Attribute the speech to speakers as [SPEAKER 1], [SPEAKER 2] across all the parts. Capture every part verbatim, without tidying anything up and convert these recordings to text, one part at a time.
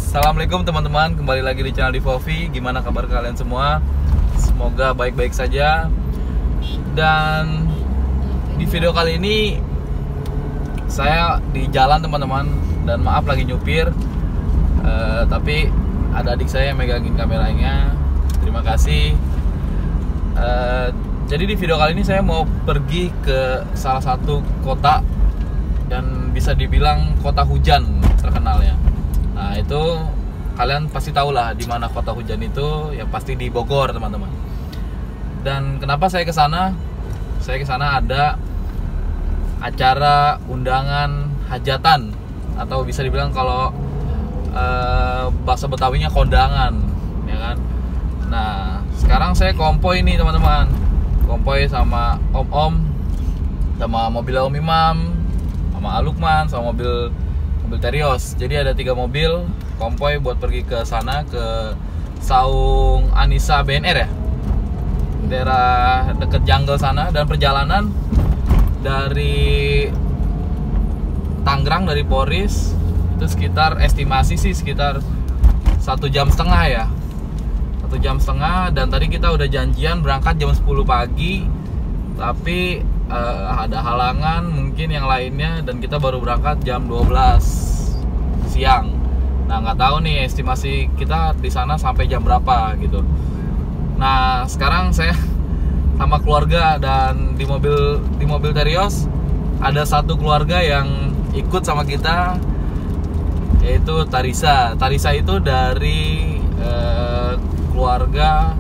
[SPEAKER 1] Assalamualaikum teman-teman, kembali lagi di channel Divovi. Gimana kabar kalian semua? Semoga baik-baik saja. Dan di video kali ini saya di jalan teman-teman, dan maaf lagi nyupir, uh, tapi ada adik saya yang megangin kameranya. Terima kasih. Uh, jadi di video kali ini saya mau pergi ke salah satu kota dan bisa dibilang kota hujan terkenalnya. Nah itu kalian pasti tahu lah di mana kota hujan itu, ya pasti di Bogor teman-teman. Dan kenapa saya ke sana? Saya ke sana ada acara undangan hajatan, atau bisa dibilang kalau eh, bahasa Betawinya kondangan, ya kan? Nah sekarang saya konvoy nih teman-teman, konvoy sama om-om, sama mobil Om Imam, sama Alukman, sama mobil mobil Terios. Jadi ada tiga mobil konvoy buat pergi ke sana, ke Saung Anissa B N R ya, daerah deket Jungle sana. Dan perjalanan dari Tangerang, dari Poris itu sekitar, estimasi sih sekitar satu jam setengah ya, satu jam setengah. Dan tadi kita udah janjian berangkat jam sepuluh pagi, tapi uh, ada halangan mungkin yang lainnya, dan kita baru berangkat jam dua belas siang. Nah nggak tahu nih estimasi kita di sana sampai jam berapa gitu. Nah sekarang saya sama keluarga, dan di mobil di mobil Terios ada satu keluarga yang ikut sama kita, yaitu Tarisa. Tarisa itu dari eh, keluarga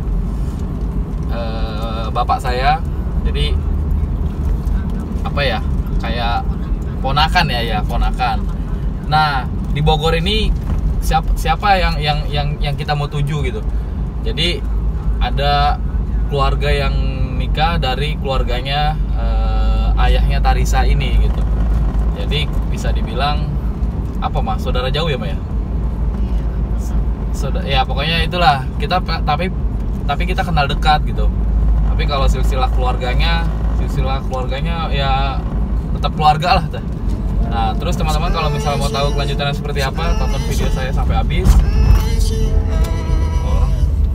[SPEAKER 1] eh, bapak saya. Jadi apa ya, kayak ponakan ya ya ponakan. Nah di Bogor ini siapa siapa yang yang yang yang kita mau tuju gitu. Jadi ada keluarga yang nikah dari keluarganya eh, ayahnya Tarisa ini gitu. Jadi bisa dibilang apa mas, saudara jauh ya Mbak ya? Saudara, ya pokoknya itulah kita, tapi tapi kita kenal dekat gitu. Tapi kalau silsilah keluarganya, silsilah keluarganya ya tetap keluarga lah. Nah terus teman-teman kalau misalnya mau tahu kelanjutannya seperti apa, tonton video saya sampai habis. Oh,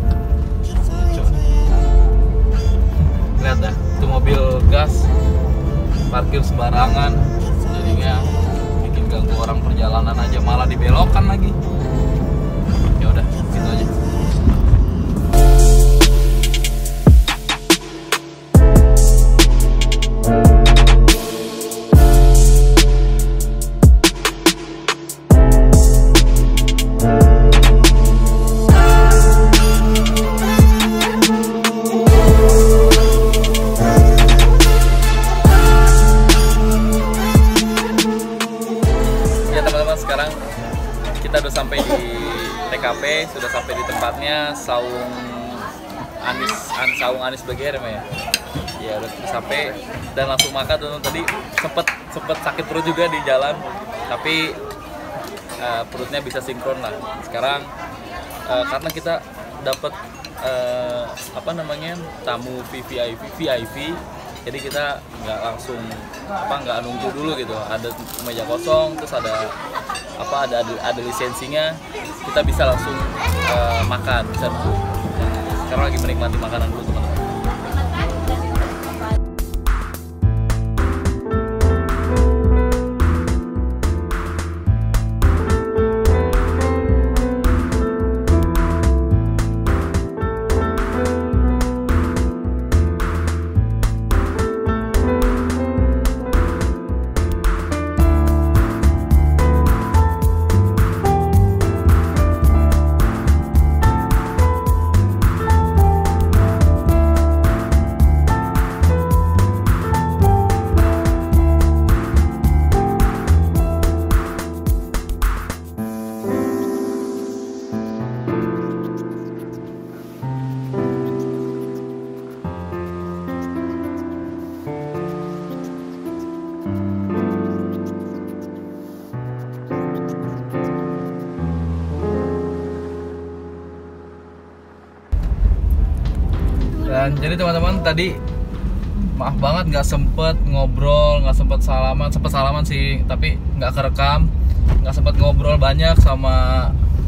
[SPEAKER 1] lihat dah, itu mobil gas parkir sembarangan, jadinya bikin ganggu orang perjalanan aja, malah dibelokkan lagi. Ya udah, gitu aja. Sekarang kita udah sampai di T K P, sudah sampai di tempatnya Saung Anis, An, Saung Anis B G R ya. Ya udah sampai dan langsung makan. Tuh tadi sempet sempet sakit perut juga di jalan, tapi uh, perutnya bisa sinkron lah. Sekarang uh, karena kita dapat uh, apa namanya tamu V V I P V I P, jadi kita nggak langsung apa nggak nunggu dulu gitu, ada meja kosong, terus ada apa ada ada lisensinya, kita bisa langsung uh, makan, bisa dulu. Sekarang lagi menikmati makanan dulu teman-teman. Dan jadi teman-teman tadi maaf banget nggak sempet ngobrol, nggak sempet salaman, sempet salaman sih tapi nggak kerekam, nggak sempet ngobrol banyak sama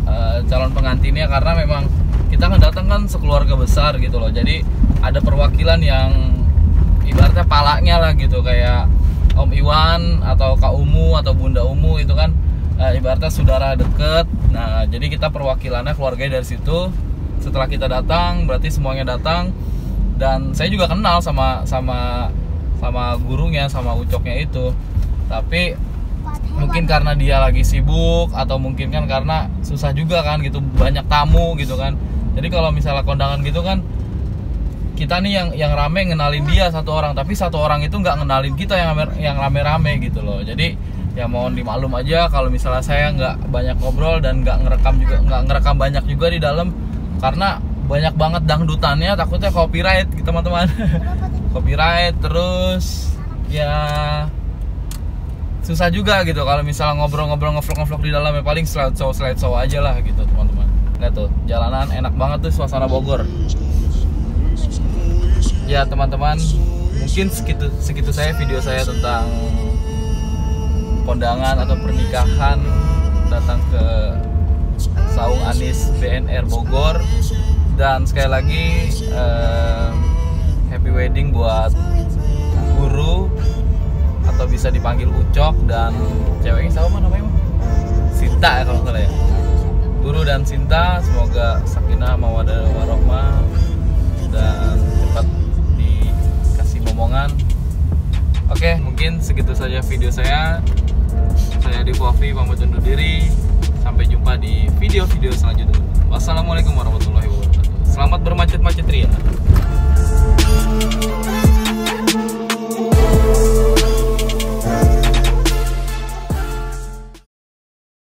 [SPEAKER 1] uh, calon pengantinnya, karena memang kita ngedatang kan sekeluarga besar gitu loh. Jadi ada perwakilan yang ibaratnya palanya lah gitu, kayak Om Iwan atau Kak Umu atau Bunda Umu itu kan uh, ibaratnya saudara deket. Nah, jadi kita perwakilannya keluarganya dari situ. Setelah kita datang, berarti semuanya datang. Dan saya juga kenal sama sama sama gurunya, sama ucoknya itu. Tapi mungkin karena dia lagi sibuk, atau mungkin kan karena susah juga kan gitu, banyak tamu gitu kan. Jadi kalau misalnya kondangan gitu kan, kita nih yang yang rame ngenalin dia satu orang, tapi satu orang itu nggak ngenalin kita yang yang rame-rame gitu loh. Jadi ya mohon dimaklum aja kalau misalnya saya nggak banyak ngobrol dan nggak ngerekam juga, nggak ngerekam banyak juga di dalam, karena banyak banget dangdutannya, takutnya copyright gitu teman-teman. Copyright, terus ya susah juga gitu kalau misalnya ngobrol-ngobrol ngevlog-ngevlog di dalamnya. Paling slideshow slideshow aja lah gitu teman-teman. Lihat tuh, jalanan enak banget tuh, suasana Bogor. Ya teman-teman, mungkin segitu segitu saya video saya tentang kondangan atau pernikahan datang ke Saung Anis B N R Bogor. Dan sekali lagi eh, happy wedding buat guru, atau bisa dipanggil Ucok, dan ceweknya siapa namanya? Sinta ya kalau nggak salah ya. Guru dan Sinta, semoga sakinah mawaddah warahmah dan cepat dikasih momongan. Oke, mungkin segitu saja video saya. Saya Adi Fofi pamit undur diri. Sampai jumpa di video-video selanjutnya. Wassalamualaikum warahmatullahi wabarakatuh. Selamat bermacet-macet ria.